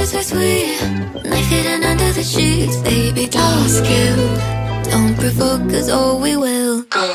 is so sweet. Knife hidden under the sheets. Baby, don't skill. Don't provoke, cause oh we will go.